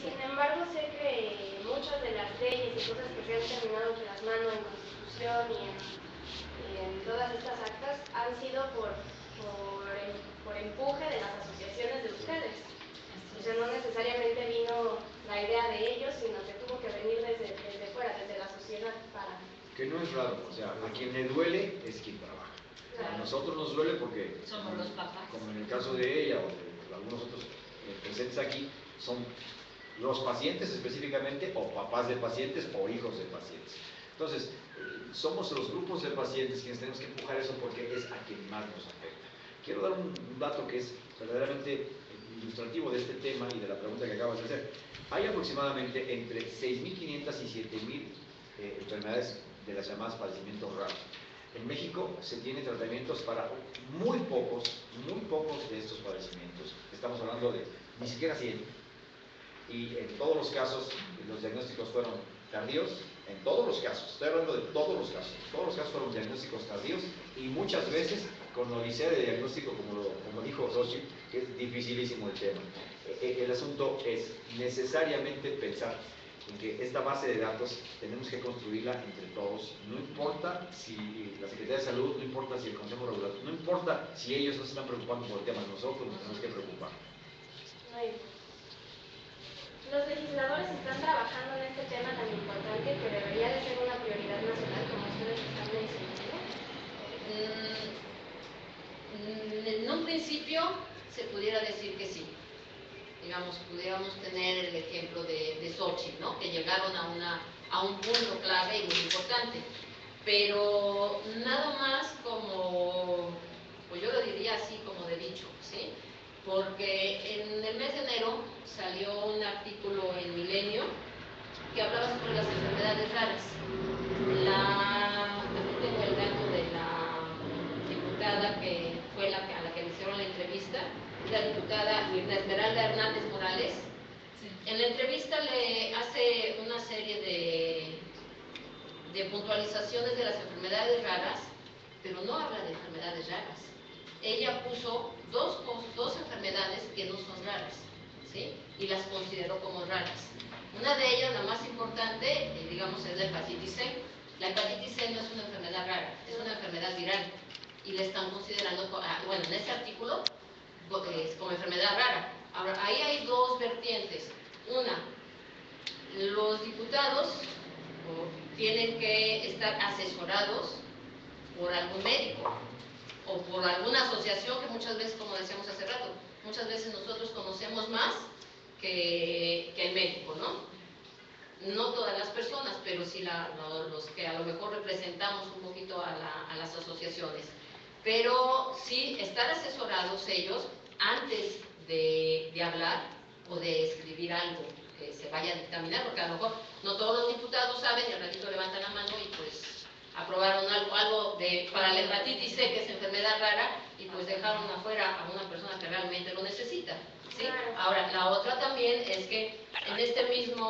sin embargo sé que muchas de las leyes y cosas que se han terminado plasmando en Constitución y en todas estas actas han sido por empuje de las asociaciones de ustedes. O sea, no necesariamente vino la idea de ellos, sino que tuvo que venir desde fuera, desde la sociedad para... Que no es raro, o sea, a quien le duele es quien trabaja. Claro. A nosotros nos duele porque, somos los papás. Como en el caso de ella o de algunos otros presentes aquí, son los pacientes específicamente, o papás de pacientes, o hijos de pacientes. Entonces, somos los grupos de pacientes quienes tenemos que empujar eso porque es a quien más nos afecta. Quiero dar un dato que es verdaderamente ilustrativo de este tema y de la pregunta que acabas de hacer. Hay aproximadamente entre 6.500 y 7.000 enfermedades de las llamadas padecimientos raros. En México se tiene tratamientos para muy pocos de estos padecimientos. Estamos hablando de ni siquiera 100. Y en todos los casos, los diagnósticos fueron tardíos. En todos los casos, estoy hablando de todos los casos fueron diagnósticos tardíos y muchas veces con odisea de diagnóstico, como dijo Xochitl, que es dificilísimo el tema. El asunto es necesariamente pensar en que esta base de datos tenemos que construirla entre todos, no importa si la Secretaría de Salud, no importa si el Consejo Regulador, no importa si ellos no se están preocupando por el tema, nosotros nos tenemos que preocupar. Los legisladores están trabajando en este tema tan importante que debería de ser una prioridad nacional, como ustedes están mencionando. En un principio se pudiera decir que sí. Digamos, pudiéramos tener el ejemplo de Xochitl, ¿no? Que llegaron a un punto clave y muy importante. Pero nada más como, pues yo lo diría así como de dicho, ¿sí? Porque en el mes de enero salió un artículo en Milenio que hablaba sobre las enfermedades raras. También tengo el dato de la diputada que fue a la que le hicieron la entrevista, la diputada Mirna Esmeralda Hernández Morales. Sí. En la entrevista le hace una serie de puntualizaciones de las enfermedades raras, pero no habla de enfermedades raras. Ella puso dos enfermedades que no son raras, ¿sí? Y las consideró como raras. Una de ellas, la más importante, digamos, es la hepatitis C. La hepatitis C no es una enfermedad rara, es una enfermedad viral. Y la están considerando, bueno, en ese artículo, como enfermedad rara. Ahora, ahí hay dos vertientes. Una, los diputados tienen que estar asesorados por algún médico o por alguna asociación que muchas veces, como decíamos hace rato, muchas veces nosotros conocemos más que el médico, ¿no? No todas las personas, pero sí los que a lo mejor representamos un poquito a las asociaciones. Pero sí estar asesorados ellos antes de hablar o de escribir algo que se vaya a dictaminar, porque a lo mejor no todos los diputados saben y al ratito levantan la mano y pues aprobaron algo para la hepatitis C, que es enfermedad rara, y pues dejaron afuera a una persona que realmente lo necesita, ¿sí? Ahora, la otra también es que en este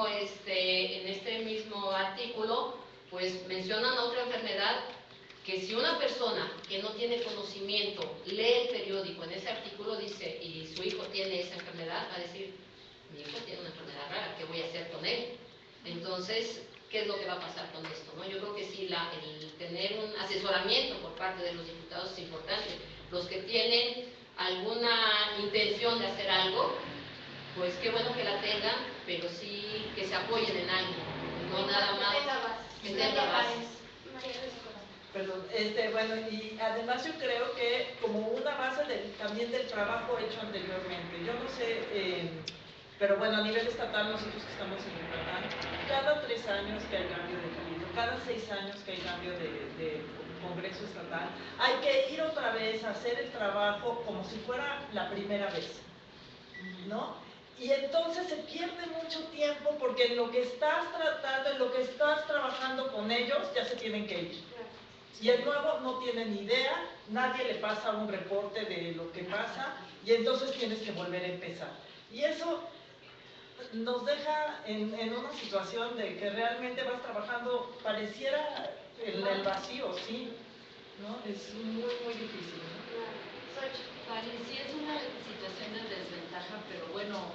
mismo artículo, pues mencionan otra enfermedad que si una persona que no tiene conocimiento lee el periódico, en ese artículo dice, y su hijo tiene esa enfermedad, va a decir, mi hijo tiene una enfermedad rara, ¿qué voy a hacer con él? Entonces, ¿qué es lo que va a pasar con esto, ¿no? Yo creo que sí, el tener un asesoramiento por parte de los diputados es importante. Los que tienen alguna intención de hacer algo, pues qué bueno que la tengan, pero sí que se apoyen en algo, no nada más que tenga bases. Perdón, bueno, y además yo creo que como una base también del trabajo hecho anteriormente, yo no sé, pero bueno, a nivel estatal, nosotros que estamos en Yucatán, cada 3 años que hay cambio de cabildo, cada 6 años que hay cambio de Congreso Estatal, hay que ir otra vez a hacer el trabajo como si fuera la primera vez, ¿no? Y entonces se pierde mucho tiempo porque en lo que estás tratando, en lo que estás trabajando con ellos, ya se tienen que ir. Y el nuevo no tiene ni idea, nadie le pasa un reporte de lo que pasa y entonces tienes que volver a empezar. Y eso nos deja en una situación de que realmente vas trabajando, pareciera el vacío, ¿sí? ¿No? Es muy, muy difícil, ¿no? Vale, sí es una situación de desventaja, pero bueno,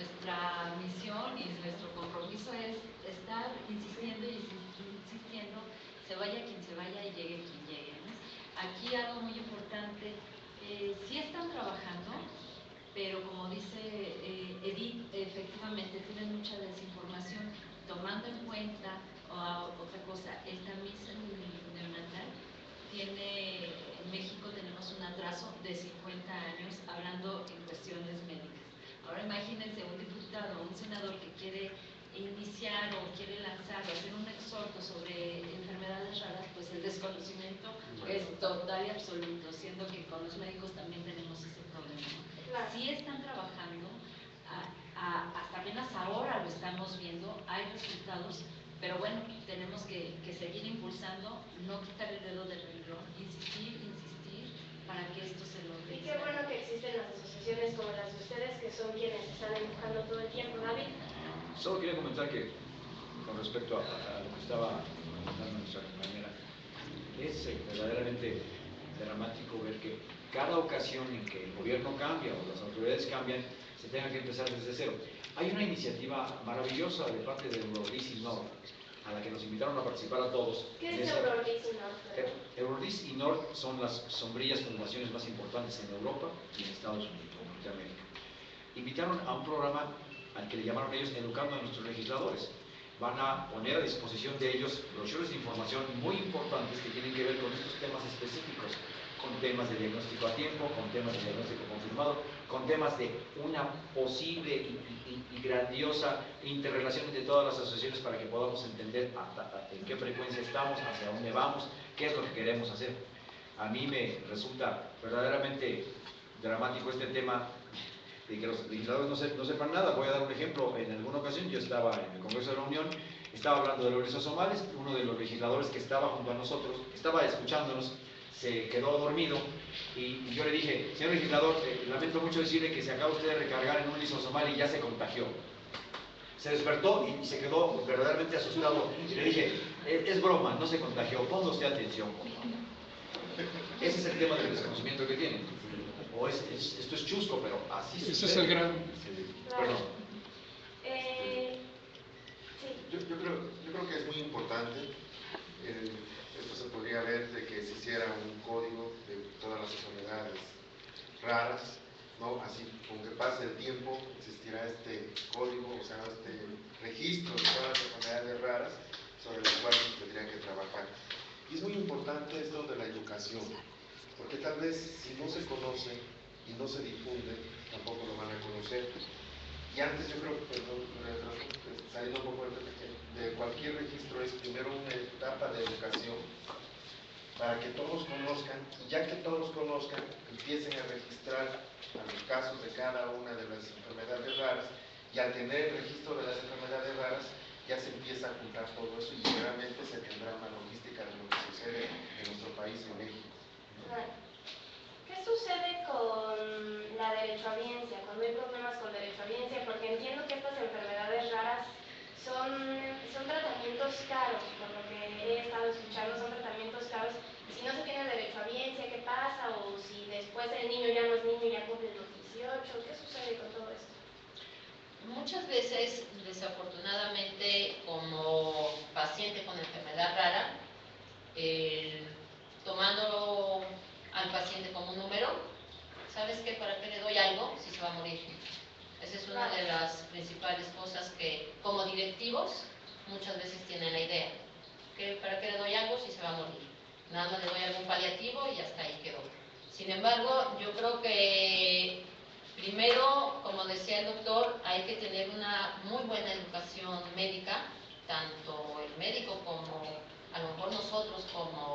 nuestra misión y nuestro compromiso es estar insistiendo y insistiendo, se vaya quien se vaya y llegue quien llegue, ¿no? Aquí algo muy importante, sí están trabajando, pero como dice Edith, efectivamente tienen mucha desinformación, tomando en cuenta otra cosa, el tamiz neonatal tiene, en México tenemos un atraso de 50 años hablando en cuestiones médicas. Ahora imagínense un diputado o un senador que quiere iniciar o quiere lanzar o hacer un exhorto sobre enfermedades raras, pues el desconocimiento es total y absoluto, siendo que con los médicos también tenemos ese problema, ¿no? Claro. Sí están trabajando, hasta apenas ahora lo estamos viendo, hay resultados, pero bueno, tenemos que seguir impulsando, no quitar el dedo del renglón, insistir para que esto se logre. Y qué bueno que existen las asociaciones como las de ustedes, que son quienes están empujando todo el tiempo. David. Solo quería comentar que, con respecto a lo que estaba comentando nuestra compañera, es verdaderamente dramático ver que cada ocasión en que el gobierno cambia o las autoridades cambian, se tenga que empezar desde cero. Hay una iniciativa maravillosa de parte de Eurodis y Nord, a la que nos invitaron a participar a todos. ¿Qué es Eurodis y Nord? Eurodis y Nord son las sombrillas fundaciones más importantes en Europa y en Estados Unidos, en Norteamérica. Invitaron a un programa al que le llamaron ellos Educando a nuestros legisladores. Van a poner a disposición de ellos brochures de información muy importantes que tienen que ver con estos temas específicos, con temas de diagnóstico a tiempo, con temas de diagnóstico confirmado, con temas de una posible y grandiosa interrelación entre todas las asociaciones para que podamos entender en qué frecuencia estamos, hacia dónde vamos, qué es lo que queremos hacer. A mí me resulta verdaderamente dramático este tema de que los legisladores no sepan nada. Voy a dar un ejemplo. En alguna ocasión yo estaba en el Congreso de la Unión, estaba hablando de los lisosomales, uno de los legisladores que estaba junto a nosotros, estaba escuchándonos, se quedó dormido y yo le dije, señor legislador, lamento mucho decirle que se acaba usted de recargar en un lisosomal y ya se contagió. Se despertó y se quedó verdaderamente asustado y le dije, es broma, no se contagió, ponga usted atención, por favor. Ese es el tema del desconocimiento que tienen. O esto es chusco, pero así sucede. Ese es el gran... Perdón. Yo creo que es muy importante, esto se podría ver de que se hiciera un código de todas las enfermedades raras, ¿no? Así, con que pase el tiempo, existirá este código, o sea, este registro de todas las enfermedades raras sobre las cuales se tendría que trabajar. Y es muy importante esto de la educación, porque tal vez si no se conoce y no se difunde, tampoco lo van a conocer. Y antes yo creo, perdón, saliendo un poco de cualquier registro, es primero una etapa de educación para que todos conozcan, y ya que todos conozcan, empiecen a registrar a los casos de cada una de las enfermedades raras, y al tener el registro de las enfermedades raras, ya se empieza a juntar todo eso y realmente se tendrá una logística de lo que sucede en nuestro país, en México. ¿Qué sucede con la derechohabiencia, cuando hay problemas con derechohabiencia? Porque entiendo que estas enfermedades raras son tratamientos caros, por lo que he estado escuchando, son tratamientos caros. Si no se tiene derechohabiencia, ¿qué pasa? O si después el niño ya no es niño y ya cumple los 18, ¿qué sucede con todo esto? Muchas veces, desafortunadamente, como paciente con enfermedad rara, tomando al paciente como un número, ¿sabes qué? ¿Para qué le doy algo si se va a morir? Esa es una de las principales cosas que, como directivos, muchas veces tienen la idea. ¿Para qué le doy algo si se va a morir? Nada más le doy algún paliativo y hasta ahí quedó. Sin embargo, yo creo que primero, como decía el doctor, hay que tener una muy buena educación médica, tanto el médico como a lo mejor nosotros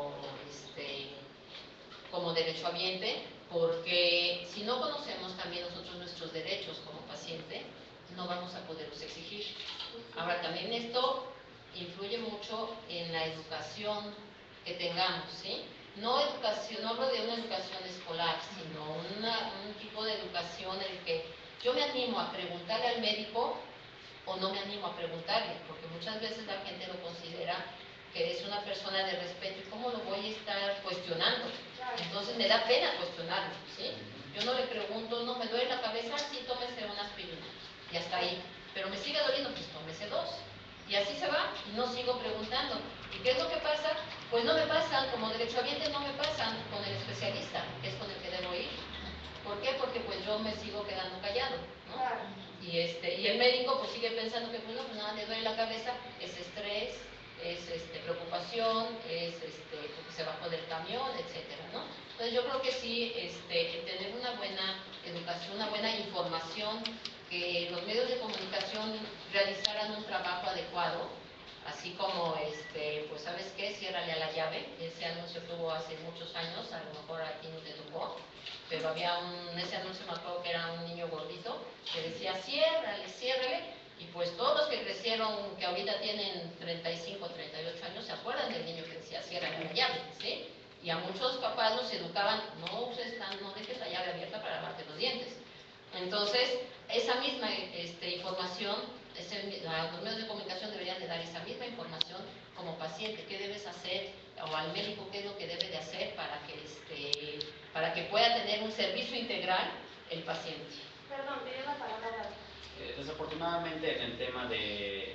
como derechohabiente, porque si no conocemos también nosotros nuestros derechos como paciente, no vamos a poderlos exigir. Ahora, también esto influye mucho en la educación que tengamos, ¿sí? No hablo de una educación escolar, sino un tipo de educación en el que yo me animo a preguntarle al médico o no me animo a preguntarle, porque muchas veces la gente lo considera que es una persona de respeto y cómo lo voy a estar cuestionando. Entonces me da pena cuestionarlo, ¿sí? Yo no le pregunto, no me duele la cabeza, sí, tómese una aspirina. y hasta ahí. Pero me sigue doliendo, pues tómese 2. Y así se va, y no sigo preguntando. ¿Y qué es lo que pasa? Pues no me pasan, como derechohabiente no me pasan con el especialista, que es con el que debo ir. ¿Por qué? Porque pues yo me sigo quedando callado, ¿no? Claro. Y el médico pues sigue pensando que bueno, pues nada, le duele la cabeza, es estrés, es preocupación, es porque se bajó del camión, etcétera, ¿no? Entonces yo creo que sí, tener una buena educación, una buena información, que los medios de comunicación realizaran un trabajo adecuado, así como, pues ¿sabes qué? Ciérrale a la llave, ese anuncio que hubo hace muchos años, a lo mejor aquí no te tocó, pero había ese anuncio, me acuerdo que era un niño gordito, que decía, ciérrale, ciérrale, y pues todos los que crecieron, que ahorita tienen 35, 38 años, se acuerdan del niño que decía, ciérrale a la llave, ¿sí? Y a muchos papás los educaban, no dejes la llave abierta para lavarte los dientes. Entonces, esa misma información, los medios de comunicación deberían de dar esa misma información como paciente, qué debes hacer, o al médico qué es lo que debe de hacer para que pueda tener un servicio integral el paciente. Perdón, pidió la palabra. Desafortunadamente en el tema de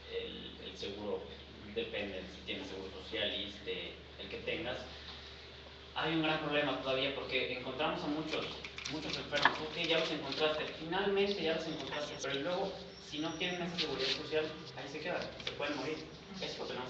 el seguro, depende si tienes seguro social, el que tengas, hay un gran problema todavía porque encontramos a muchos enfermos. Ok, ya los encontraste, finalmente ya los encontraste, pero luego si no tienen esa seguridad social, ahí se quedan, se pueden morir. Eso tenemos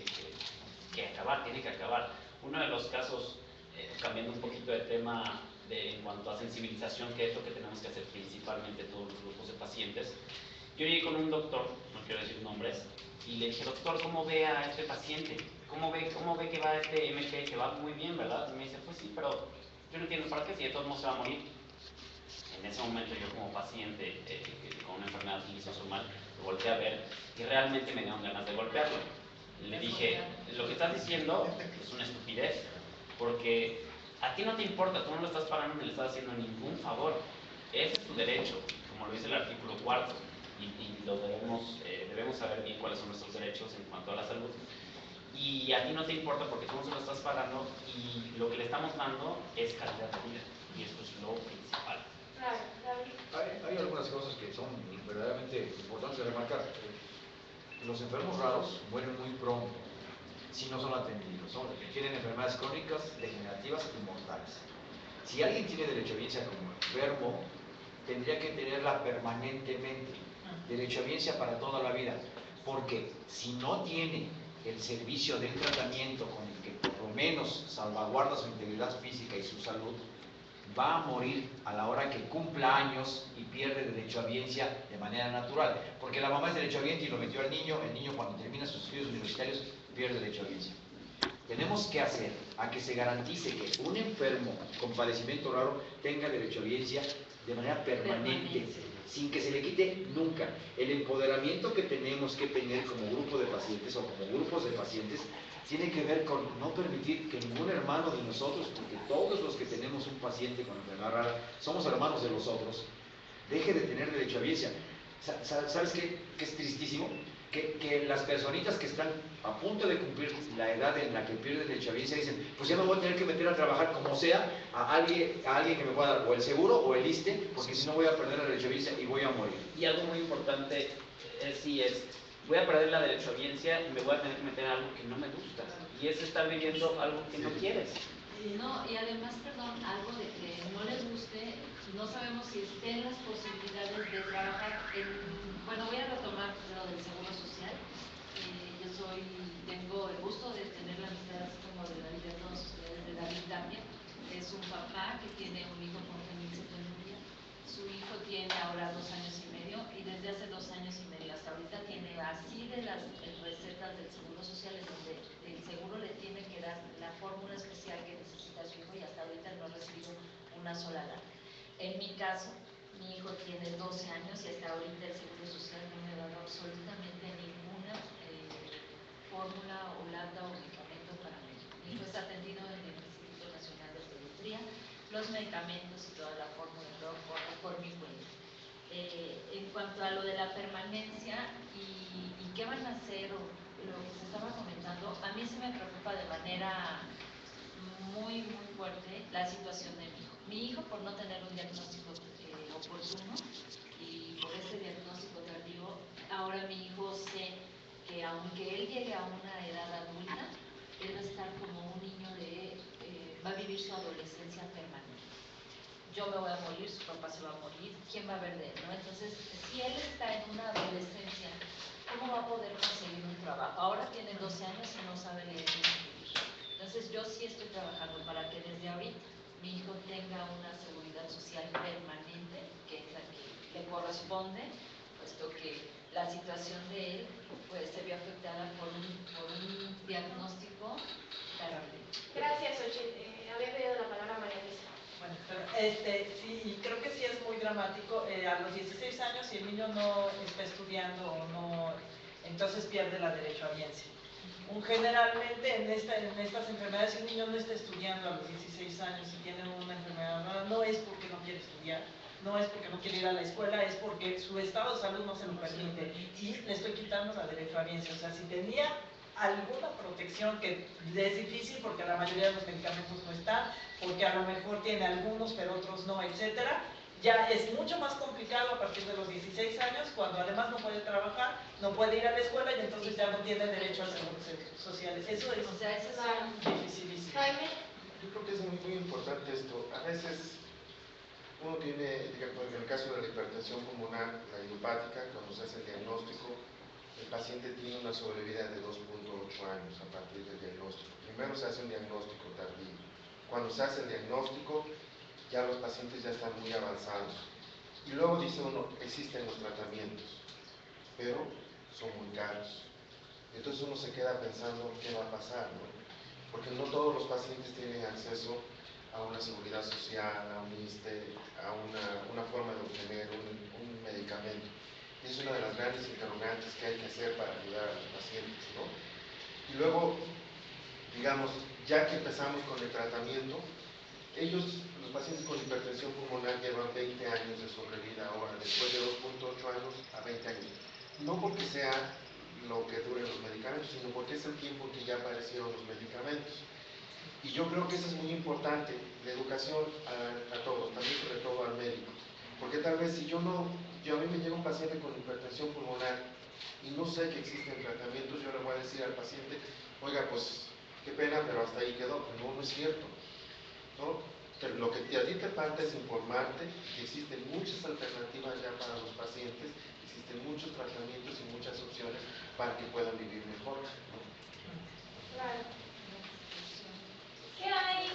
que acabar, tiene que acabar. Uno de los casos, cambiando un poquito de tema en cuanto a sensibilización, que es lo que tenemos que hacer principalmente todos los grupos de pacientes, yo llegué con un doctor, no quiero decir nombres, y le dije, doctor, ¿cómo ve a este paciente? ¿Cómo ve que va este MP? Que va muy bien, ¿verdad? Y me dice, pues sí, pero yo no entiendo para qué, si de todos modos se va a morir. En ese momento yo como paciente con una enfermedad lisosomal lo volteé a ver y realmente me dieron ganas de golpearlo. Le dije, lo que estás diciendo es una estupidez, porque a ti no te importa, tú no lo estás pagando ni le estás haciendo ningún favor. Ese es tu derecho, como lo dice el artículo 4, y lo debemos saber bien cuáles son nuestros derechos en cuanto a la salud. Y a ti no te importa porque tú no se lo estás pagando y lo que le estamos dando es calidad de vida, y esto es lo principal. Claro, David. Hay algunas cosas que son verdaderamente importantes de remarcar. Los enfermos raros mueren muy pronto si no son atendidos. Tienen enfermedades crónicas, degenerativas y mortales. Si alguien tiene derechohabiencia como enfermo, tendría que tenerla permanentemente, derechohabiencia para toda la vida, porque si no tiene el servicio del tratamiento con el que por lo menos salvaguarda su integridad física y su salud, va a morir a la hora que cumpla años y pierde derechohabiencia de manera natural, porque la mamá es derechohabiente y lo metió al niño, el niño cuando termina sus estudios universitarios pierde derechohabiencia. Tenemos que hacer a que se garantice que un enfermo con padecimiento raro tenga derechohabiencia de manera permanente, sin que se le quite nunca. El empoderamiento que tenemos que tener como grupo de pacientes o como grupos de pacientes tiene que ver con no permitir que ningún hermano de nosotros, porque todos los que tenemos un paciente con enfermedad rara somos hermanos de los otros, deje de tener derechohabiencia. ¿Sabes qué es tristísimo? Que las personitas que están a punto de cumplir la edad en la que pierden derechohabiencia dicen, pues ya me voy a tener que meter a trabajar como sea a alguien que me pueda dar o el seguro o el ISSSTE, porque si no voy a perder la derechohabiencia y voy a morir. Y algo muy importante voy a perder la derechohabiencia y me voy a tener que meter en algo que no me gusta, y es estar viviendo algo que no quieres. No, y además, perdón, algo de que no les guste, no sabemos si estén las posibilidades de trabajar bueno, voy a retomar lo del seguro social. Tengo el gusto de tener la amistad, así como de David, de todos ustedes, de David también. Es un papá que tiene un hijo con fenilcetonúria. Su hijo tiene ahora 2 años y medio, y desde hace 2 años y medio hasta ahorita tiene así de las recetas del seguro social, en donde el seguro le tiene que dar la fórmula especial que necesita su hijo, y hasta ahorita no ha recibido una sola lana. En mi caso, mi hijo tiene 12 años y hasta ahorita el seguro social no me ha dado absolutamente ninguna fórmula o lata o medicamento para mí. Mi hijo está atendido en el Instituto Nacional de Pediatría, los medicamentos y toda la fórmula corre por mi cuenta. En cuanto a lo de la permanencia y qué van a hacer, o lo que se estaba comentando, a mí sí me preocupa de manera muy, muy fuerte la situación de mi hijo. Mi hijo, por no tener un diagnóstico oportuno y por ese diagnóstico tardío, ahora mi hijo sé que aunque él llegue a una edad adulta, él va a estar como un niño va a vivir su adolescencia permanente. Yo me voy a morir, su papá se va a morir, ¿quién va a ver de él? ¿No? Entonces, si él está en una adolescencia, ¿cómo va a poder conseguir un trabajo? Ahora tiene 12 años y no sabe leer ni escribir. Entonces, yo sí estoy trabajando para que desde ahorita mi hijo tenga una seguridad social permanente, que es la que le corresponde, puesto que la situación de él pues, se vio afectada por un diagnóstico tarde. Gracias, Xochitl. Había pedido la palabra María Luisa. Bueno, pero sí, creo que sí es muy dramático. A los 16 años, si el niño no está estudiando o no, entonces pierde la derechohabiencia. Generalmente en estas enfermedades, si un niño no está estudiando a los 16 años y tiene una enfermedad rara, no es porque no quiere estudiar, no es porque no quiere ir a la escuela, es porque su estado de salud no se lo permite y le estoy quitando la derechohabiencia. O sea, si tenía alguna protección, que es difícil porque la mayoría de los medicamentos no están, porque a lo mejor tiene algunos pero otros no, etcétera, ya es mucho más complicado a partir de los 16 años, cuando además no puede trabajar, no puede ir a la escuela y entonces ya no tiene derecho a seguros sociales. Eso es, O sea, eso es dificilísimo. Jaime. Yo creo que es muy, muy importante esto. A veces uno tiene, digamos, en el caso de la hipertensión pulmonar, la idiopática, cuando se hace el diagnóstico, el paciente tiene una sobrevida de 2.8 años a partir del diagnóstico. Primero se hace un diagnóstico tardío. Cuando se hace el diagnóstico, ya los pacientes ya están muy avanzados. Y luego dice uno, existen los tratamientos, pero son muy caros. Entonces uno se queda pensando qué va a pasar, ¿no? Porque no todos los pacientes tienen acceso a una seguridad social, a un ISSSTE, a una forma de obtener un medicamento. Y es una de las grandes interrogantes que hay que hacer para ayudar a los pacientes, ¿no? Y luego, digamos, ya que empezamos con el tratamiento, los pacientes con hipertensión pulmonar llevan 20 años de sobrevida ahora, después de 2.8 años a 20 años. No porque sea lo que duren los medicamentos, sino porque es el tiempo que ya aparecieron los medicamentos. Y yo creo que eso es muy importante, la educación a todos, también sobre todo al médico. Porque tal vez si a mí me llega un paciente con hipertensión pulmonar y no sé que existen tratamientos, yo le voy a decir al paciente, oiga, pues qué pena, pero hasta ahí quedó. No es cierto, ¿no? Pero lo que a ti te falta es informarte que existen muchas alternativas ya para los pacientes, existen muchos tratamientos y muchas opciones para que puedan vivir mejor, ¿no? Claro. ¿Qué hay?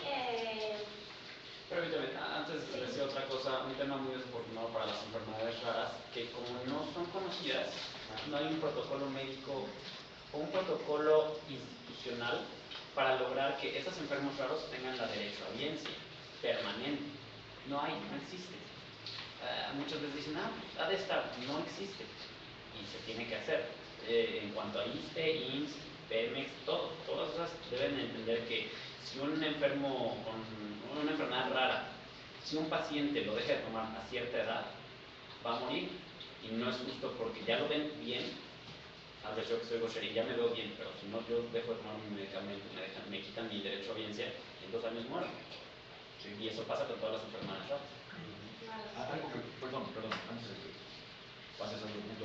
Permítame, antes de decir otra cosa, un tema muy desafortunado para las enfermedades raras, que como no son conocidas, no hay un protocolo médico o un protocolo institucional para lograr que esos enfermos raros tengan la derechohabiencia permanente. No hay, no existe. Muchas veces dicen, pues ha de estar, no existe. Y se tiene que hacer. En cuanto a ISSSTE, IMSS, Pemex, todas esas deben entender que si un enfermo con una enfermedad rara, si un paciente lo deja de tomar a cierta edad, va a morir. Y no es justo porque ya lo ven bien. A ver, yo que soy gaucher y ya me veo bien, pero si no, yo dejo de tomar mi medicamento, me quitan mi derechohabiencia, en 2 años muero. Sí. Y eso pasa con todas las enfermedades raras. Algo que, perdón, antes de que pases a otro punto.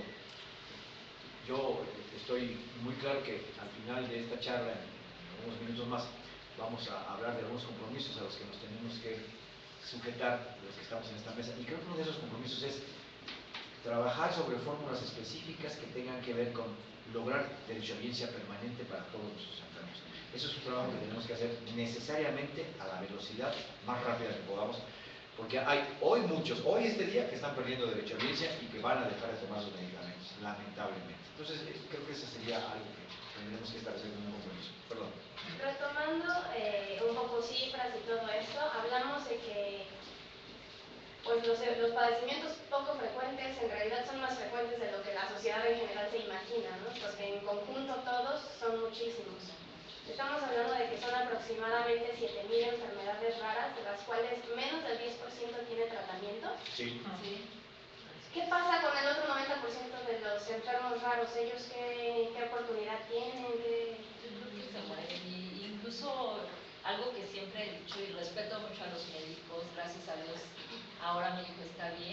Yo estoy muy claro que al final de esta charla, en unos minutos más, vamos a hablar de algunos compromisos a los que nos tenemos que sujetar los que estamos en esta mesa. Y creo que uno de esos compromisos es trabajar sobre fórmulas específicas que tengan que ver con lograr derechohabiencia permanente para todos nuestros enfermos. Eso es un trabajo que tenemos que hacer necesariamente a la velocidad más rápida que podamos, porque hay hoy este día, que están perdiendo derechohabiencia y que van a dejar de tomar sus medicamentos, lamentablemente. Entonces, creo que ese sería algo que tendremos que establecer como un compromiso. Perdón. Retomando un poco cifras y todo esto, hablamos de que pues los padecimientos poco frecuentes en realidad son más frecuentes de lo que la sociedad en general se imagina, ¿no? Porque en conjunto todos son muchísimos. Estamos hablando de que son aproximadamente 7.000 enfermedades raras, de las cuales menos del 10% tiene tratamiento. Sí. Sí. ¿Qué pasa con el otro 90% de los enfermos raros? ¿Ellos qué oportunidad tienen? Yo creo que se mueren. Y incluso algo que siempre he dicho y respeto mucho a los médicos, gracias a Dios, ahora mi hijo está bien.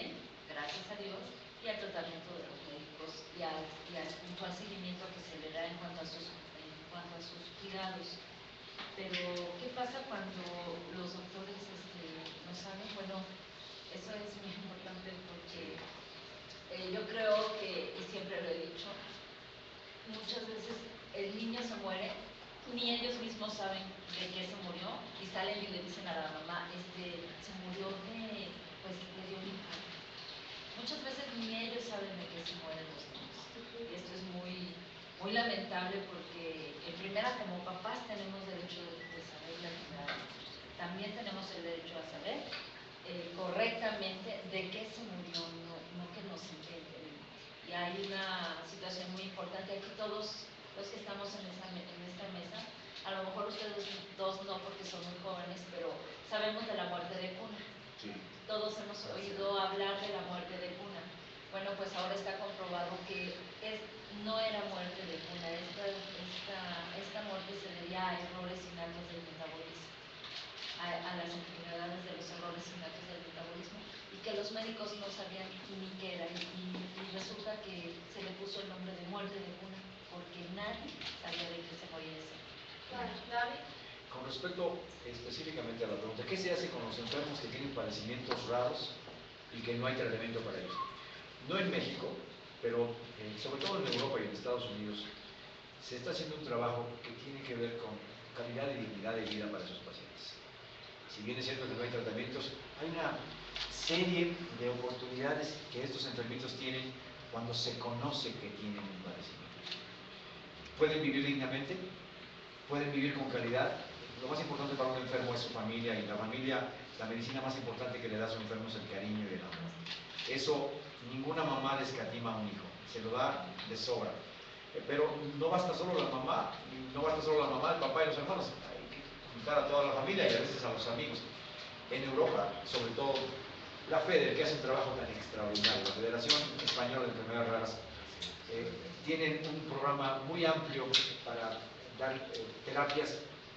raros. Pero, ¿qué pasa cuando los doctores no saben? Bueno, eso es muy importante porque yo creo que, y siempre lo he dicho, muchas veces el niño se muere, ni ellos mismos saben de qué se murió, y salen y le dicen a la mamá, se murió pues le dio un infarto. Muchas veces ni ellos saben de qué se mueren los niños. Y esto es muy, muy lamentable porque en primera como papás tenemos derecho de saber la verdad. También tenemos el derecho a saber correctamente de qué se murió, no que nos inventen. Y hay una situación muy importante aquí, todos los que estamos en esta mesa, a lo mejor ustedes dos no porque son muy jóvenes, pero sabemos de la muerte de cuna. Sí. Todos hemos oído hablar de la muerte de cuna. Bueno, pues ahora está comprobado que no era muerte de cuna, esta muerte se debía a errores innatos del metabolismo, a las enfermedades de los errores innatos del metabolismo, y que los médicos no sabían ni qué era, y resulta que se le puso el nombre de muerte de cuna, porque nadie sabía de qué se moría eso. David. Con respecto específicamente a la pregunta, ¿qué se hace con los enfermos que tienen padecimientos raros y que no hay tratamiento para ellos? No en México, pero sobre todo en Europa y en Estados Unidos, se está haciendo un trabajo que tiene que ver con calidad y dignidad de vida para esos pacientes. Si bien es cierto que no hay tratamientos, hay una serie de oportunidades que estos enfermitos tienen cuando se conoce que tienen un padecimiento. Pueden vivir dignamente, pueden vivir con calidad. Lo más importante para un enfermo es su familia, y la familia, la medicina más importante que le da a su enfermo es el cariño y el amor. Eso ninguna mamá le escatima a un hijo, se lo da de sobra. Pero no basta solo la mamá, el papá y los hermanos, hay que juntar a toda la familia y a veces a los amigos. En Europa, sobre todo, la FEDER, que hace un trabajo tan extraordinario, la Federación Española de Enfermedades Raras, tienen un programa muy amplio para dar terapias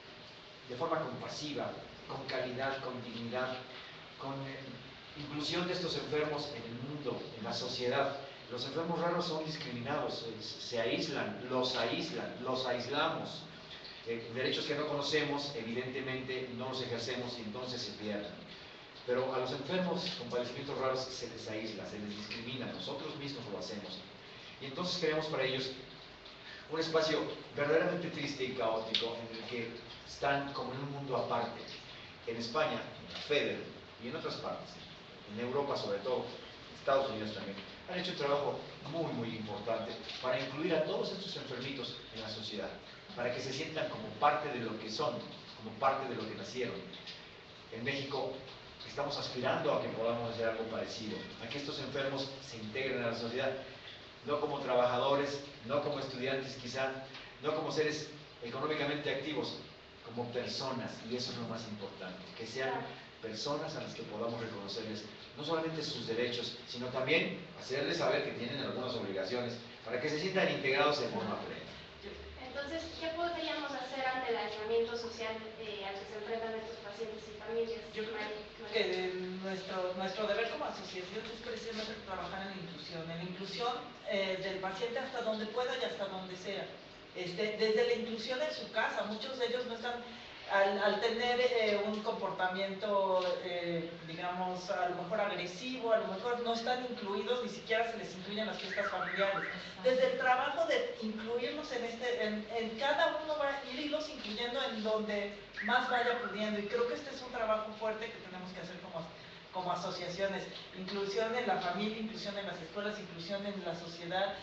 de forma compasiva, con calidad, con dignidad, con inclusión de estos enfermos en el mundo, en la sociedad. Los enfermos raros son discriminados, se aíslan, los aislamos. Derechos que no conocemos, evidentemente no los ejercemos y entonces se pierden. Pero a los enfermos con padecimientos raros se les aísla, se les discrimina, nosotros mismos lo hacemos. Y entonces creamos para ellos un espacio verdaderamente triste y caótico en el que están como en un mundo aparte. En España, en la FEDER y en otras partes, en Europa sobre todo, Estados Unidos también, han hecho un trabajo muy, muy importante para incluir a todos estos enfermitos en la sociedad, para que se sientan como parte de lo que son, como parte de lo que nacieron. En México estamos aspirando a que podamos hacer algo parecido, a que estos enfermos se integren a la sociedad, no como trabajadores, no como estudiantes quizá, no como seres económicamente activos, como personas, y eso es lo más importante, que sean personas a las que podamos reconocerles no solamente sus derechos, sino también hacerles saber que tienen algunas obligaciones para que se sientan integrados de forma plena. Entonces, ¿qué podríamos hacer ante el aislamiento social al que se enfrentan estos pacientes y familias? Yo creo que nuestro deber como asociación es precisamente trabajar en la inclusión del paciente hasta donde pueda y hasta donde sea. Desde la inclusión en su casa, muchos de ellos no están, al tener un comportamiento, digamos, a lo mejor agresivo, a lo mejor no están incluidos, ni siquiera se les incluyen las fiestas familiares. Desde el trabajo de incluirlos en cada uno va a irlos incluyendo en donde más vaya pudiendo, y creo que este es un trabajo fuerte que tenemos que hacer como asociaciones. Inclusión en la familia, inclusión en las escuelas, inclusión en la sociedad,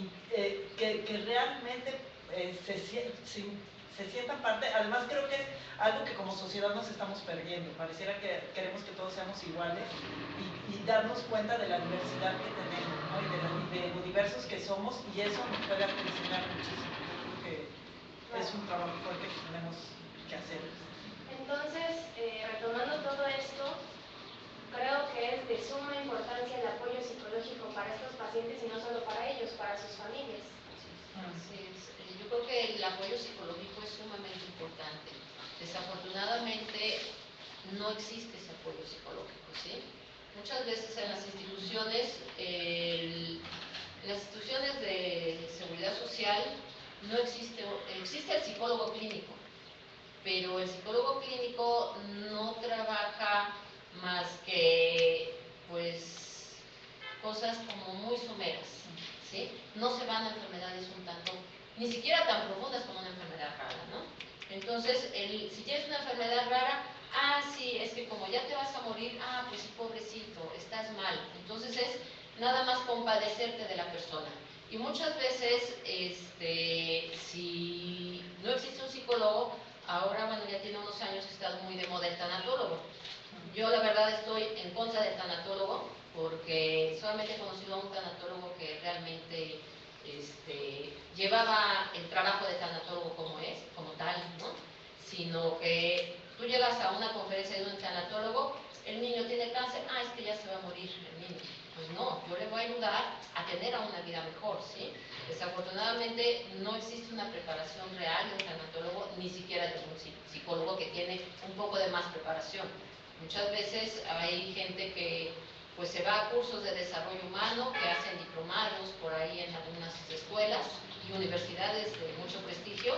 que realmente se sientan parte. Además creo que es algo que como sociedad nos estamos perdiendo. Pareciera que queremos que todos seamos iguales y darnos cuenta de la diversidad que tenemos, ¿no? Y de lo diversos que somos, y eso nos puede aprisionar muchísimo. Yo creo que es un trabajo fuerte que tenemos que hacer. Entonces, retomando todo esto, creo que es de suma importancia el apoyo psicológico para estos pacientes y no solo para ellos, para sus familias. Así es. Yo creo que el apoyo psicológico es sumamente importante. Desafortunadamente no existe ese apoyo psicológico, ¿sí? Muchas veces en las instituciones, de seguridad social no existe el psicólogo clínico, pero el psicólogo clínico no trabaja más que pues cosas como muy someras, ¿sí? No se van a enfermedades un tanto, ni siquiera tan profundas como una enfermedad rara, ¿no? Entonces, si tienes una enfermedad rara, sí, es que como ya te vas a morir, pues sí, pobrecito, estás mal. Entonces es nada más compadecerte de la persona. Y muchas veces, si no existe un psicólogo, ahora, bueno, ya tiene unos años que está muy de moda el tanatólogo. Yo la verdad estoy en contra del tanatólogo, porque solamente he conocido a un tanatólogo que realmente llevaba el trabajo de tanatólogo como tal, ¿no? Sino que tú llegas a una conferencia de un tanatólogo, el niño tiene cáncer, es que ya se va a morir el niño. Pues no, yo le voy a ayudar a tener a una vida mejor, ¿sí? Desafortunadamente no existe una preparación real de un tanatólogo, ni siquiera de un psicólogo que tiene un poco de más preparación. Muchas veces hay gente que pues se va a cursos de desarrollo humano, que hacen diplomados por ahí en algunas escuelas y universidades de mucho prestigio,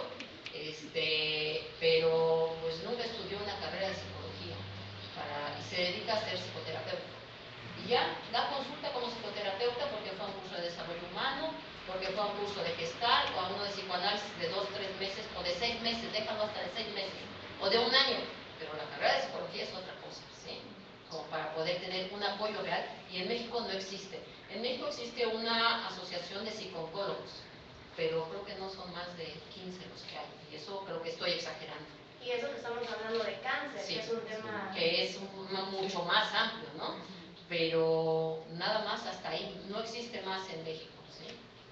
pero pues nunca estudió una carrera de psicología y se dedica a ser psicoterapeuta. Y ya da consulta como psicoterapeuta porque fue a un curso de desarrollo humano, porque fue a un curso de gestal o a uno de psicoanálisis de 2, 3 meses o de 6 meses, déjalo hasta de 6 meses o de un año. Pero la carrera de psicología es otra cosa, ¿sí? Como para poder tener un apoyo real, y en México no existe. En México existe una asociación de psicólogos, pero creo que no son más de 15 los que hay, y eso creo que estoy exagerando. Y eso que estamos hablando de cáncer, Sí, que es un tema... que es mucho más amplio, ¿no? Pero nada más hasta ahí, no existe más en México, ¿sí?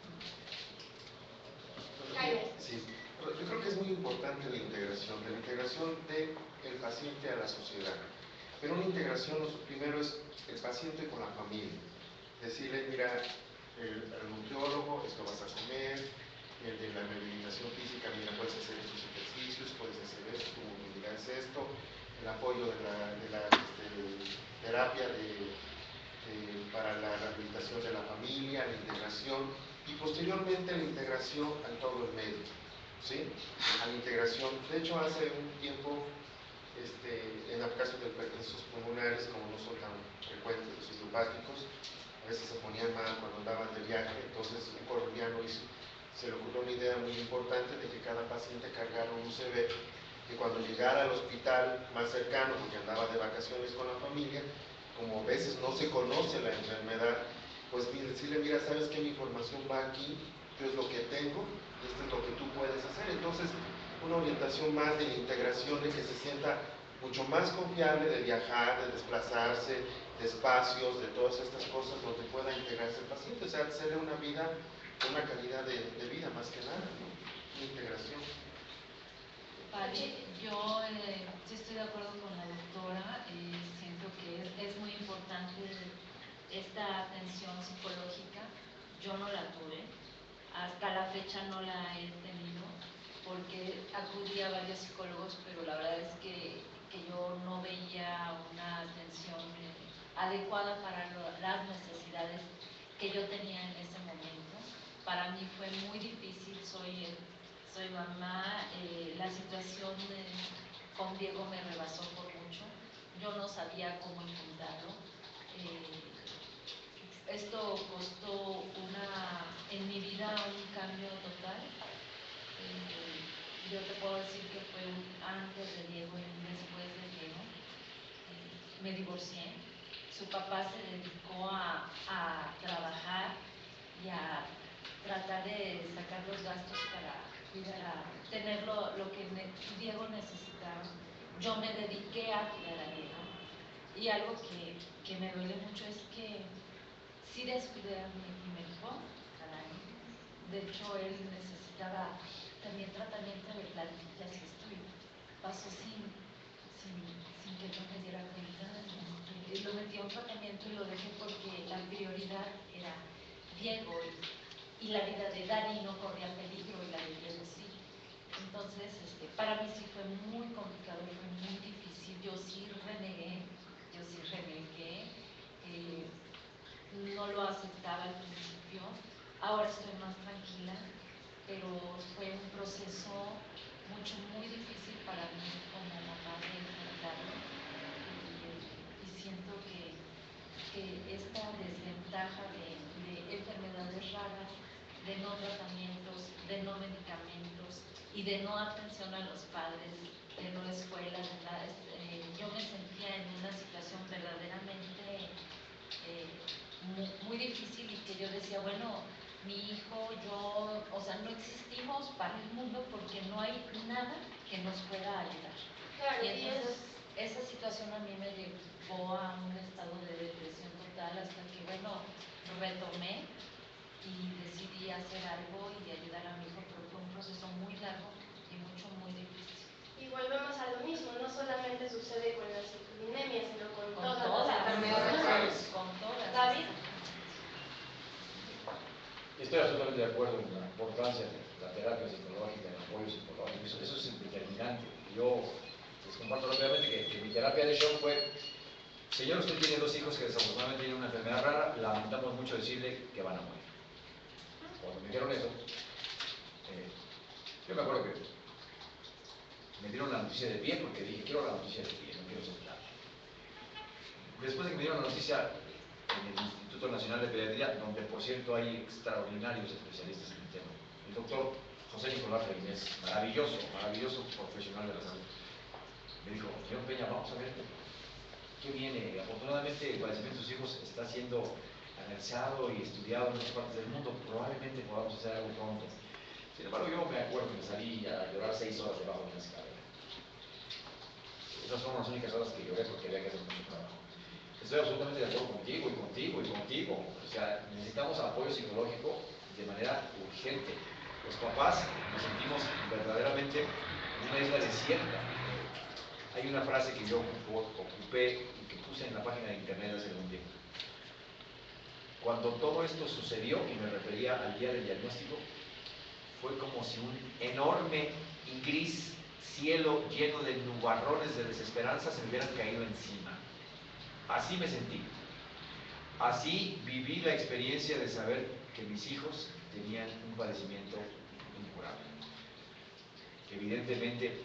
Sí, yo creo que es muy importante la integración del paciente a la sociedad. Pero una integración, primero es el paciente con la familia. Decirle, mira, el nutriólogo, esto vas a comer, el de la rehabilitación física, mira, puedes hacer estos ejercicios, puedes hacer esto, tu movilidad es esto, el apoyo de la terapia para la rehabilitación de la familia, la integración y posteriormente la integración a todo el medio, ¿sí? A la integración. De hecho, hace un tiempo, en el caso de hipertensos pulmonares, como no son tan frecuentes los idiopáticos, a veces se ponían mal cuando andaban de viaje, entonces un colombiano se le ocurrió una idea muy importante de que cada paciente cargara un UCB, que cuando llegara al hospital más cercano, porque andaba de vacaciones con la familia, como a veces no se conoce la enfermedad, pues decirle, mira, sabes que mi información va aquí, esto es lo que tengo, esto es lo que tú puedes hacer. Entonces, una orientación más de la integración, de que se sienta mucho más confiable de viajar, de desplazarse, de espacios, de todas estas cosas donde pueda integrarse el paciente, o sea, hacerle una vida, una calidad de vida más que nada, ¿no? Una integración. Vale, yo sí estoy de acuerdo con la doctora, siento que es muy importante esta atención psicológica. Yo no la tuve, hasta la fecha no la he tenido, porque acudí a varios psicólogos, pero la verdad es que yo no veía una atención adecuada para las necesidades que yo tenía en ese momento. Para mí fue muy difícil, soy mamá, la situación con Diego me rebasó por mucho, yo no sabía cómo enfrentarlo. Esto costó en mi vida un cambio total. Yo te puedo decir que fue un antes de Diego y un después de Diego. Me divorcié, su papá se dedicó a trabajar y a tratar de sacar los gastos para tener lo que Diego necesitaba. Yo me dediqué a cuidar a Diego, y algo que me duele mucho es que sí descuidé a mi hijo, caray. De hecho, él necesitaba también tratamiento de plantillas, y esto pasó sin que yo me diera cuenta. Y lo metí a un tratamiento y lo dejé porque la prioridad era Diego, y la vida de Dani no corría peligro y la de Diego sí. Entonces, para mí sí fue muy complicado, fue muy difícil. Yo sí renegué, no lo aceptaba al principio. Ahora estoy más tranquila, pero fue un proceso muy difícil para mí como mamá de enfrentarlo y siento que esta desventaja de enfermedades raras, de no tratamientos, de no medicamentos y de no atención a los padres, de no escuelas, de nada, yo me sentía en una situación verdaderamente muy difícil y que yo decía, bueno, mi hijo, yo, o sea, no existimos para el mundo porque no hay nada que nos pueda ayudar. Claro, Y entonces esa situación a mí me llevó a un estado de depresión total hasta que, bueno, retomé y decidí hacer algo y ayudar a mi hijo, pero fue un proceso muy largo y muy difícil. Y volvemos a lo mismo, no solamente sucede con las epidemias, sino con todas todas las enfermedades. con todas. David. Estoy absolutamente de acuerdo en la importancia de la terapia psicológica, el apoyo psicológico, eso es determinante. Yo les comparto rápidamente que mi terapia de shock fue: señor, usted tiene 2 hijos que desafortunadamente tienen una enfermedad rara, lamentamos mucho decirle que van a morir. Cuando me dijeron eso, yo me acuerdo que me dieron la noticia de pie porque dije, quiero la noticia de pie, no quiero sentar. Después de que me dieron la noticia en el Instituto Nacional de Pediatría, donde por cierto hay extraordinarios especialistas en el tema, el doctor José Nicolás Reynés, maravilloso profesional de la salud, me dijo, señor Peña, vamos a ver qué viene. Afortunadamente el padecimiento de sus hijos está siendo analizado y estudiado en otras partes del mundo, probablemente podamos hacer algo pronto. Sin embargo, yo me acuerdo que me salí a llorar 6 horas debajo de una escalera. Esas fueron las únicas horas que lloré porque había que hacer mucho trabajo. Estoy absolutamente de acuerdo contigo y contigo. O sea, necesitamos apoyo psicológico de manera urgente. Los papás nos sentimos verdaderamente en una isla desierta. Hay una frase que yo ocupé y que puse en la página de internet hace algún tiempo. Cuando todo esto sucedió, y me refería al día del diagnóstico, fue como si un enorme y gris cielo lleno de nubarrones de desesperanza se me hubieran caído encima. Así me sentí. Así viví la experiencia de saber que mis hijos tenían un padecimiento incurable. Evidentemente,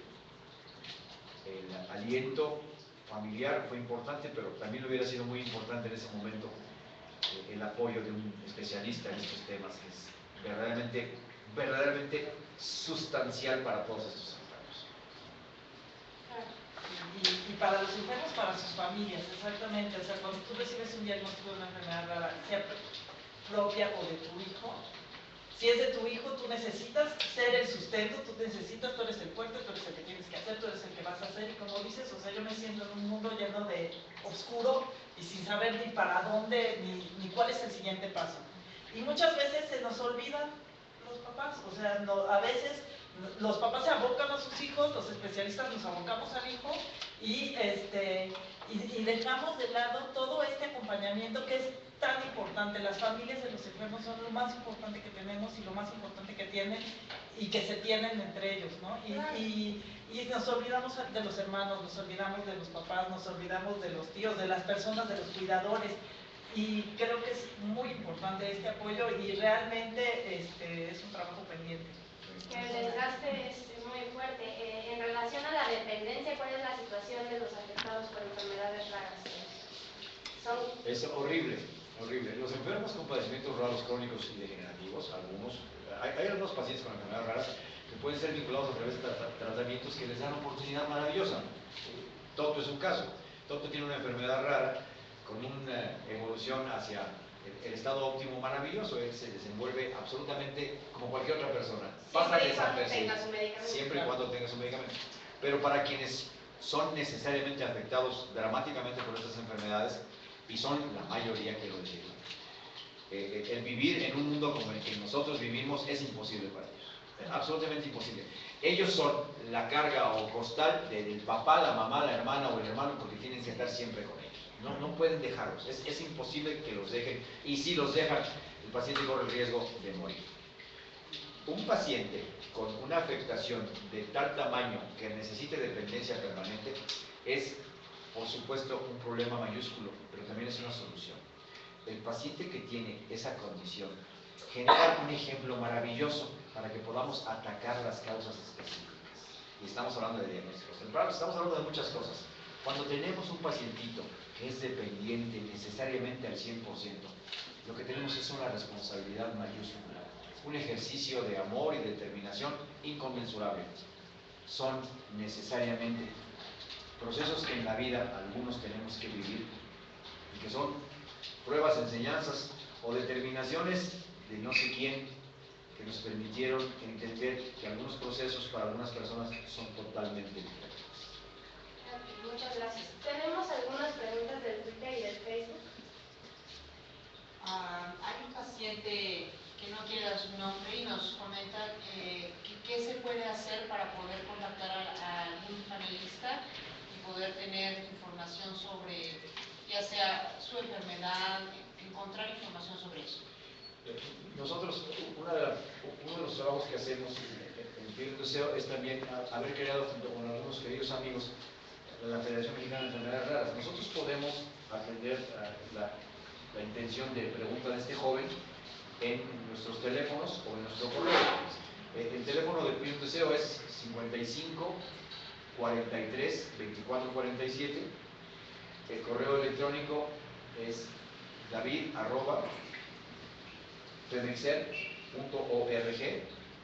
el aliento familiar fue importante, pero también hubiera sido muy importante en ese momento el apoyo de un especialista en estos temas, que es verdaderamente sustancial para todos estos enfermos. Y para los enfermos, para sus familias, exactamente. O sea, cuando tú recibes un diagnóstico de una enfermedad rara, sea propia o de tu hijo, si es de tu hijo, tú necesitas ser el sustento, tú eres el fuerte, tú eres el que tienes que hacer, tú eres el que vas a hacer. Y como dices, o sea, yo me siento en un mundo lleno de oscuro y sin saber ni para dónde, ni cuál es el siguiente paso. Y muchas veces se nos olvidan los papás, o sea, a veces los papás se abocan a sus hijos, los especialistas nos abocamos al hijo y dejamos de lado todo este acompañamiento que es tan importante. Las familias de los enfermos son lo más importante que tenemos y lo más importante que tienen y que se tienen entre ellos, ¿no? Y nos olvidamos de los hermanos, nos olvidamos de los papás, nos olvidamos de los tíos, de las personas, de los cuidadores. Y creo que es muy importante este apoyo y realmente es un trabajo pendiente. El desgaste es muy fuerte. En relación a la dependencia, ¿cuál es la situación de los afectados por enfermedades raras? Es horrible. Los enfermos con padecimientos raros, crónicos y degenerativos, hay algunos pacientes con enfermedades raras que pueden ser vinculados a través de tratamientos que les dan una oportunidad maravillosa. Toto es un caso. Toto tiene una enfermedad rara con una evolución hacia el estado óptimo maravilloso. Él se desenvuelve absolutamente como cualquier otra persona. Siempre y cuando tenga su medicamento. Pero para quienes son necesariamente afectados dramáticamente por estas enfermedades, y son la mayoría, quiero decirlo, el vivir en un mundo como el que nosotros vivimos es imposible para ellos, absolutamente imposible. Ellos son la carga o costal del papá, la mamá, la hermana o el hermano, porque tienen que estar siempre con ellos. No pueden dejarlos, es imposible que los dejen, y si los dejan, el paciente corre el riesgo de morir. Un paciente con una afectación de tal tamaño que necesite dependencia permanente es, por supuesto, un problema mayúsculo, pero también es una solución. El paciente que tiene esa condición genera un ejemplo maravilloso para que podamos atacar las causas específicas. y estamos hablando de diagnósticos tempranos, estamos hablando de muchas cosas. Cuando tenemos un pacientito que es dependiente necesariamente al 100%, lo que tenemos es una responsabilidad mayúscula, un ejercicio de amor y determinación inconmensurable. Son necesariamente procesos que en la vida algunos tenemos que vivir y que son pruebas, enseñanzas o determinaciones de no sé quién que nos permitieron entender que algunos procesos para algunas personas son totalmente diferentes. Muchas gracias. Tenemos algunas preguntas del Twitter y del Facebook. Hay un paciente que no quiere dar su nombre y nos comenta qué se puede hacer para poder contactar a algún panelista y poder tener información sobre, ya sea su enfermedad, encontrar información sobre eso. Nosotros, uno de los trabajos que hacemos en Pide un Deseo es también haber creado junto con algunos queridos amigos la Federación Mexicana de Enfermedades Raras. Nosotros podemos atender la intención de pregunta de este joven en nuestros teléfonos o en nuestro correo. El teléfono de Pide un Deseo es 55 43 24 47. El correo electrónico es david@femexer.org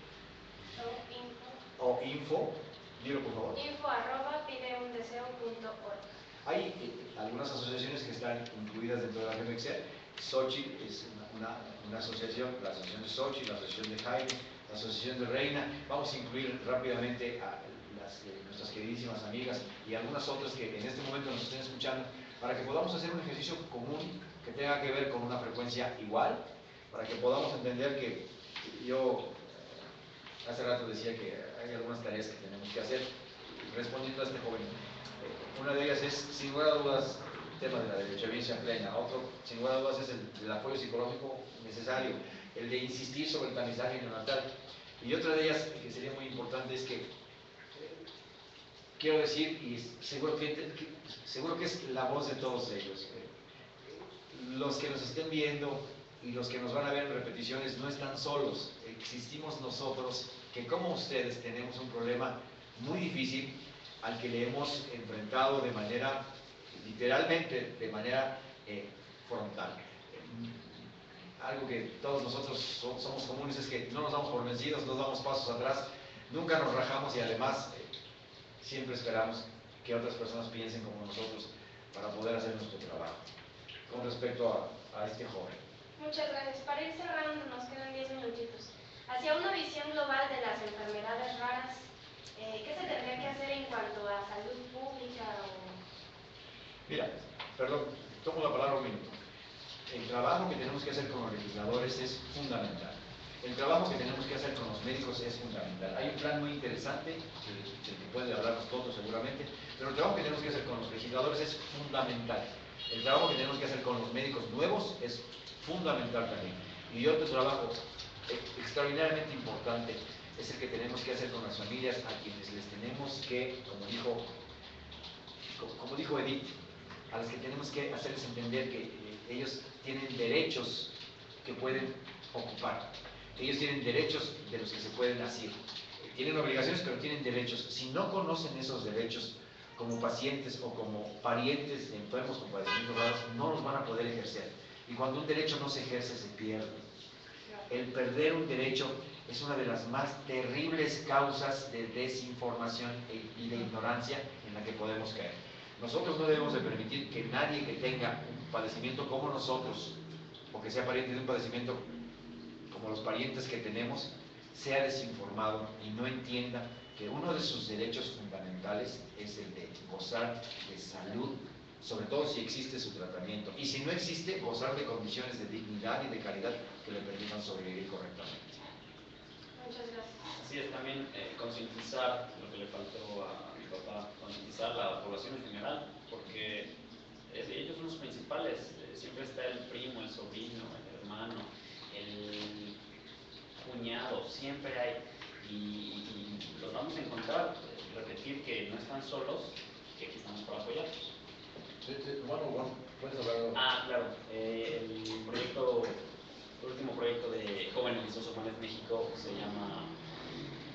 o info, dilo por favor. info@pideundeseo.org. Hay algunas asociaciones que están incluidas dentro de la FEMEXER. Xochitl es una asociación, la asociación de Xochitl, la asociación de Jaime, la asociación de Reina. Vamos a incluir rápidamente a nuestras queridísimas amigas y algunas otras que en este momento nos estén escuchando, para que podamos hacer un ejercicio común que tenga que ver con una frecuencia igual, para que podamos entender que yo hace rato decía que hay algunas tareas que tenemos que hacer. Respondiendo a este joven, una de ellas es, sin lugar a dudas, el tema de la derechohabiencia plena. Otro, sin lugar a dudas, es el del apoyo psicológico necesario, el de insistir sobre el tamizaje neonatal. Y otra de ellas, que sería muy importante, es que quiero decir, y seguro que es la voz de todos ellos, los que nos estén viendo y los que nos van a ver en repeticiones no están solos. Existimos nosotros que, como ustedes, tenemos un problema muy difícil al que le hemos enfrentado de manera, literalmente, de manera frontal. Algo que todos nosotros somos comunes es que no nos damos por vencidos, no damos pasos atrás, nunca nos rajamos y además siempre esperamos que otras personas piensen como nosotros para poder hacer nuestro trabajo. Con respecto a este joven. Muchas gracias. Para ir cerrando, nos quedan 10 minutitos. Hacia una visión global de las enfermedades raras, ¿qué se tendría que hacer en cuanto a salud pública Mira, perdón, tomo la palabra un minuto. El trabajo que tenemos que hacer con los legisladores es fundamental. El trabajo que tenemos que hacer con los médicos es fundamental. Hay un plan muy interesante, del que puede hablarnos todos seguramente, pero el trabajo que tenemos que hacer con los legisladores es fundamental. El trabajo que tenemos que hacer con los médicos nuevos es fundamental también. Y otro trabajo extraordinariamente importante es el que tenemos que hacer con las familias, a quienes les tenemos que, como dijo Edith, a las que tenemos que hacerles entender que ellos tienen derechos que pueden ocupar. Ellos tienen derechos de los que se pueden asir. Tienen obligaciones, pero tienen derechos. Si no conocen esos derechos como pacientes o como parientes de enfermos con padecimientos raros, no los van a poder ejercer. Y cuando un derecho no se ejerce, se pierde. El perder un derecho es una de las más terribles causas de desinformación y de ignorancia en la que podemos caer. Nosotros no debemos de permitir que nadie que tenga un padecimiento como nosotros, o que sea pariente de un padecimiento como los parientes que tenemos, sea desinformado y no entienda que uno de sus derechos fundamentales es el de gozar de salud, sobre todo si existe su tratamiento, y si no existe, gozar de condiciones de dignidad y de calidad que le permitan sobrevivir correctamente. Muchas gracias. Así es, también concientizar lo que le faltó a mi papá, concientizar a la población en general, porque ellos son los principales. Siempre está el primo, el sobrino, el hermano, el cuñado, siempre hay, y los vamos a encontrar. Repetir que no están solos, que aquí estamos para apoyarlos. ¿Puedes hablar? Claro, el último proyecto de Jóvenes Disocios México se llama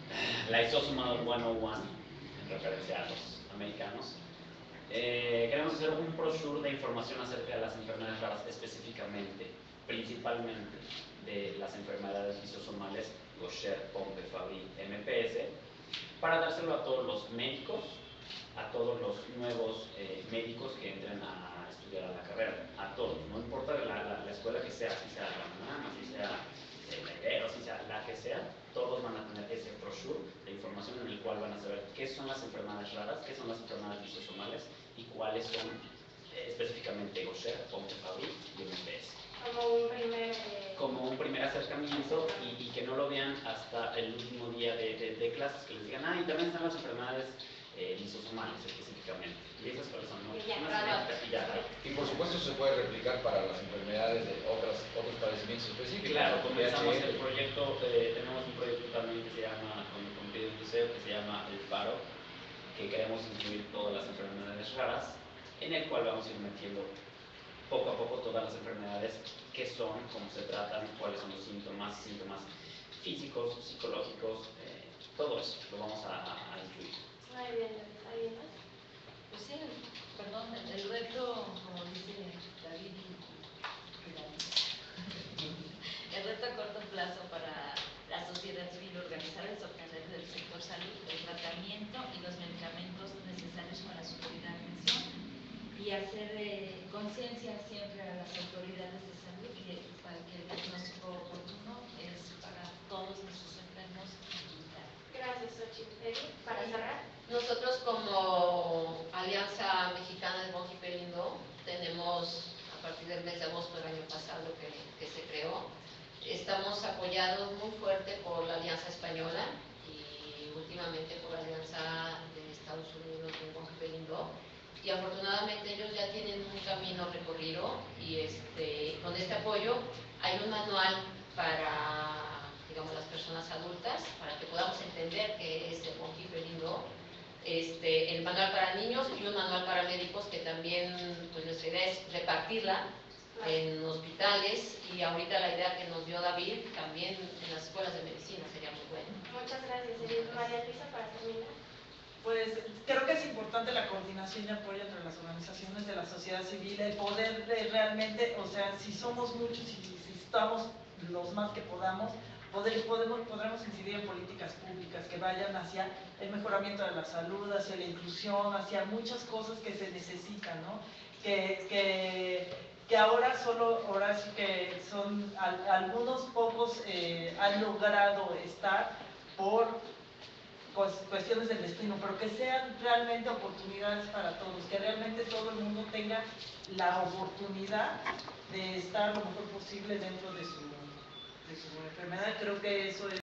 la Isosomal 101, en referencia a los americanos. Queremos hacer un brochure de información acerca de las enfermedades raras específicamente, principalmente de las enfermedades lisosomales Gaucher, Pompe, Fabry, MPS, para dárselo a todos los médicos, a todos los nuevos médicos que entren a estudiar a la carrera, a todos, no importa la escuela que sea, si sea la UNAM, si sea la Ibero, si sea la que sea, todos van a tener ese brochure de información en el cual van a saber qué son las enfermedades raras, qué son las enfermedades lisosomales y cuáles son específicamente Gaucher, Pompe, Fabry y MPS. Como un primer acercamiento y que no lo vean hasta el último día de clases, que les digan, y también están las enfermedades lisosomales específicamente. ¿Y esas cuáles son? Y por supuesto se puede replicar para las enfermedades de otros padecimientos específicos. Claro, comenzamos el proyecto, tenemos un proyecto también que se llama, con Pío Liceo, que se llama El Faro, que queremos incluir todas las enfermedades raras, en el cual vamos a ir metiendo poco a poco todas las enfermedades, qué son, cómo se tratan, cuáles son los síntomas físicos, psicológicos, todo eso lo vamos a incluir. ¿Alguien más? Pues sí, perdón, el reto, como dice David y David, el reto a corto plazo para la sociedad civil organizada es obtener del sector salud el tratamiento y los medicamentos necesarios para su debida atención y hacer conciencia siempre a las autoridades de salud para que el diagnóstico oportuno es para todos nuestros enfermos y tal. Gracias, Xochitl. Edith, para cerrar. Nosotros como Alianza Mexicana de Bonji Pelindo tenemos, a partir del mes de agosto del año pasado que se creó, estamos apoyados muy fuerte por la Alianza Española y últimamente por la Alianza de Estados Unidos de Bonji Pelindo, y afortunadamente ellos ya tienen un camino recorrido y con este apoyo hay un manual para, digamos, las personas adultas, para que podamos entender qué es el Bonji Pelindo, el manual para niños y un manual para médicos que también, pues nuestra idea es repartirla en hospitales, y ahorita la idea que nos dio David también en las escuelas de medicina sería muy buena. Muchas gracias, Edith. María Luisa, para terminar. Pues creo que es importante la coordinación y apoyo entre las organizaciones de la sociedad civil, el poder de realmente, o sea, si somos muchos y si estamos los más que podamos, podremos incidir en políticas públicas que vayan hacia el mejoramiento de la salud, hacia la inclusión, hacia muchas cosas que se necesitan, ¿no? Que ahora sí que son algunos pocos han logrado estar por cuestiones del destino, pero que sean realmente oportunidades para todos, que realmente todo el mundo tenga la oportunidad de estar lo mejor posible dentro de su enfermedad. Creo que eso es